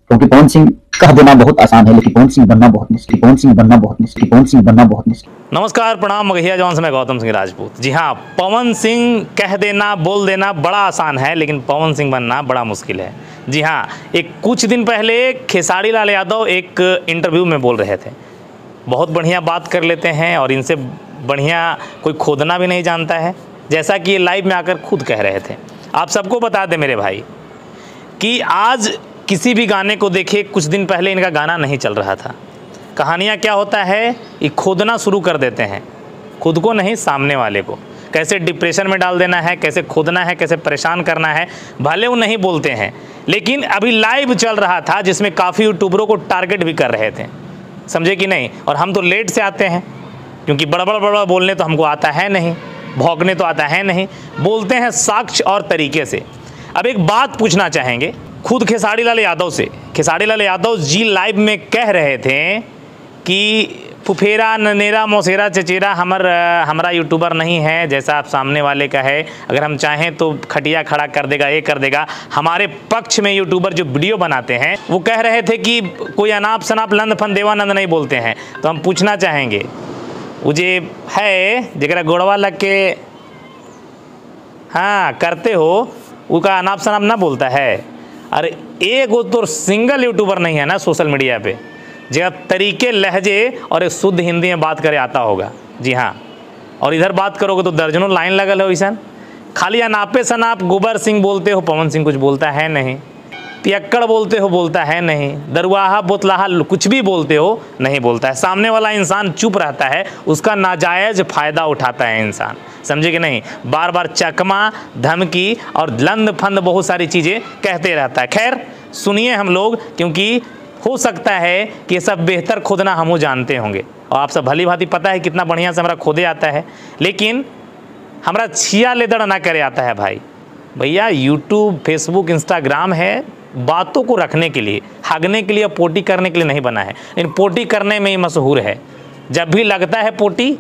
क्योंकि पवन सिंह कह देना बहुत आसान है, लेकिन पवन सिंह बनना बहुत मुश्किल, पवन सिंह बनना बहुत मुश्किल, पवन सिंह बनना बहुत मुश्किल। नमस्कार, प्रणाम, मगहिया जॉन से मैं गौतम सिंह राजपूत। जी हाँ, पवन सिंह कह देना, बोल देना बड़ा आसान है, लेकिन पवन सिंह बनना बड़ा मुश्किल है। जी हाँ, एक कुछ दिन पहले खेसारी लाल यादव एक इंटरव्यू में बोल रहे थे, बहुत बढ़िया बात कर लेते हैं और इनसे बढ़िया कोई खोदना भी नहीं जानता है, जैसा कि ये लाइव में आकर खुद कह रहे थे। आप सबको बता दें मेरे भाई कि आज किसी भी गाने को देखिए, कुछ दिन पहले इनका गाना नहीं चल रहा था। कहानियाँ क्या होता है, ये खोदना शुरू कर देते हैं, खुद को नहीं सामने वाले को, कैसे डिप्रेशन में डाल देना है, कैसे खोदना है, कैसे परेशान करना है। भले वो नहीं बोलते हैं, लेकिन अभी लाइव चल रहा था जिसमें काफ़ी यूट्यूबरों को टारगेट भी कर रहे थे, समझे कि नहीं। और हम तो लेट से आते हैं, क्योंकि बड़ा बोलने तो हमको आता है नहीं, भौंकने तो आता है नहीं, बोलते हैं साक्ष्य और तरीके से। अब एक बात पूछना चाहेंगे खुद खेसारी लाल यादव से। खेसारी लाल यादव जी लाइव में कह रहे थे कि फुफेरा ननेरा मौसेरा चचेरा हमारा यूट्यूबर नहीं है, जैसा आप सामने वाले का है। अगर हम चाहें तो खटिया खड़ा कर देगा, ये कर देगा। हमारे पक्ष में यूट्यूबर जो वीडियो बनाते हैं वो कह रहे थे कि कोई अनाप शनाप लंद फन देवानंद नहीं बोलते हैं। तो हम पूछना चाहेंगे, वो जे है जरा गोड़वा लग के हाँ करते हो, उसका अनाप शनाप ना बोलता है। अरे एक वो तो सिंगल यूट्यूबर नहीं है ना सोशल मीडिया पे जब तरीके लहजे और एक शुद्ध हिंदी में बात करे आता होगा। जी हाँ, और इधर बात करोगे तो दर्जनों लाइन लगल हो। ईसान खाली अनापे शनाप गोबर सिंह बोलते हो, पवन सिंह कुछ बोलता है नहीं। पियक्कड़ बोलते हो, बोलता है नहीं। दरवाहा बोतलाहा कुछ भी बोलते हो, नहीं बोलता है। सामने वाला इंसान चुप रहता है, उसका नाजायज़ फ़ायदा उठाता है इंसान, समझे कि नहीं। बार बार चकमा, धमकी और लंद फंद बहुत सारी चीज़ें कहते रहता है। खैर सुनिए हम लोग, क्योंकि हो सकता है कि ये सब बेहतर खोदना हम जानते होंगे, और आप सब भली भांति पता है कितना बढ़िया से हमारा खोदे आता है, लेकिन हमारा छिया लेदड़ ना करे आता है। भाई भैया, यूट्यूब, फेसबुक, इंस्टाग्राम है बातों को रखने के लिए, हागने के लिए, पोटी करने के लिए नहीं बना है। लेकिन पोटी करने में ही मशहूर है। जब भी लगता है पोटी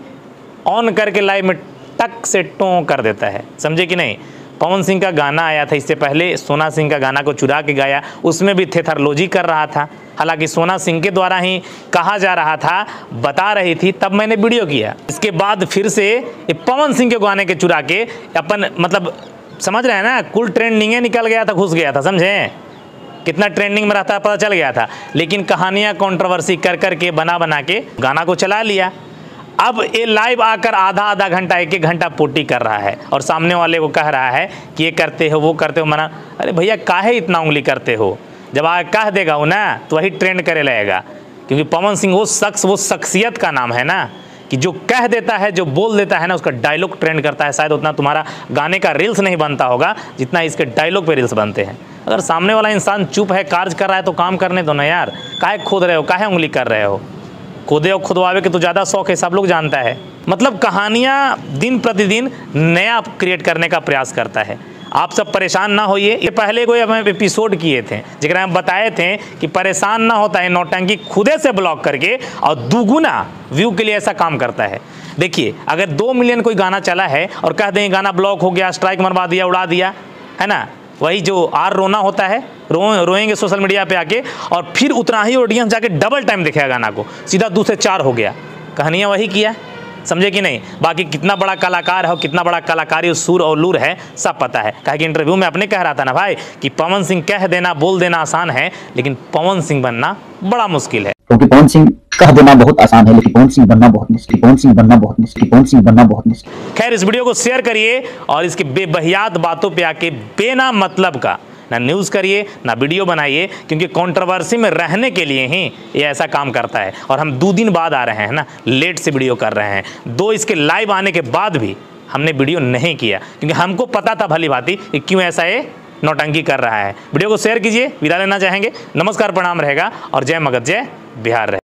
ऑन करके लाइव में टक से टों कर देता है, समझे कि नहीं। पवन सिंह का गाना आया था, इससे पहले सोना सिंह का गाना को चुरा के गाया, उसमें भी थेथरलॉजी कर रहा था। हालांकि सोना सिंह के द्वारा ही कहा जा रहा था, बता रही थी, तब मैंने वीडियो किया। इसके बाद फिर से पवन सिंह के गाने के चुरा के अपन, मतलब समझ रहे हैं ना, कुल ट्रेंडिंग निकल गया था, घुस गया था, समझे कितना ट्रेंडिंग में रहता है पता चल गया था। लेकिन कहानियाँ कंट्रोवर्सी कर करके बना के गाना को चला लिया। अब ये लाइव आकर आधा घंटा, एक घंटा पोटी कर रहा है और सामने वाले को कह रहा है कि ये करते हो, वो करते हो, मना। अरे भैया, काहे इतना उंगली करते हो? जब आगे कह देगा वो ना, तो वही ट्रेंड करे लगेगा। क्योंकि पवन सिंह वो शख्सियत का नाम है ना, कि जो कह देता है, जो बोल देता है ना, उसका डायलॉग ट्रेंड करता है। शायद उतना तुम्हारा गाने का रील्स नहीं बनता होगा जितना इसके डायलॉग पे रील्स बनते हैं। अगर सामने वाला इंसान चुप है, कार्य कर रहा है, तो काम करने दो ना यार। काहे खोद रहे हो, काहे उंगली कर रहे हो? खोदे और खुदवावे के तो ज़्यादा शौक है, सब लोग जानता है। मतलब कहानियाँ दिन प्रतिदिन नया क्रिएट करने का प्रयास करता है। आप सब परेशान ना होइए। ये पहले कोई हम एपिसोड किए थे जिसमें हम बताए थे कि परेशान ना होता है, नौटंकी खुदे से ब्लॉक करके और दुगुना व्यू के लिए ऐसा काम करता है। देखिए, अगर 2 मिलियन कोई गाना चला है और कह दें गाना ब्लॉक हो गया, स्ट्राइक मरवा दिया, उड़ा दिया, है ना, वही जो रोना होता है, रोएंगे सोशल मीडिया पे आके, और फिर उतना ही ऑडियंस जाके डबल टाइम देखेगा गाना को, सीधा 2 से 4 हो गया। कहानियाँ वही किया, समझे कि नहीं। बाकी कितना बड़ा कलाकार है, कितना बड़ा कलाकारी सुर और लूर है, सब पता है। कहा कि इंटरव्यू में अपने कह रहा था ना भाई कि पवन सिंह कह देना, बोल देना आसान है, लेकिन पवन सिंह बनना बड़ा मुश्किल है। क्योंकि पवन सिंह कह देना बहुत आसान है, लेकिन पवन सिंह बनना बहुत मुश्किल, पवन सिंह बनना बहुत मुश्किल, पवन सिंह बनना बहुत मुश्किल। खैर, इस वीडियो को शेयर करिए और इसकी बेबहियात बातों पे आके बेना मतलब का ना न्यूज़ करिए, ना वीडियो बनाइए, क्योंकि कंट्रोवर्सी में रहने के लिए ही ये ऐसा काम करता है। और हम 2 दिन बाद आ रहे हैं ना, लेट से वीडियो कर रहे हैं। 2 इसके लाइव आने के बाद भी हमने वीडियो नहीं किया, क्योंकि हमको पता था भली भांति कि क्यों ऐसा ये नौटंकी कर रहा है। वीडियो को शेयर कीजिए, विदा लेना चाहेंगे। नमस्कार, प्रणाम रहेगा और जय मगध, जय बिहार रहे।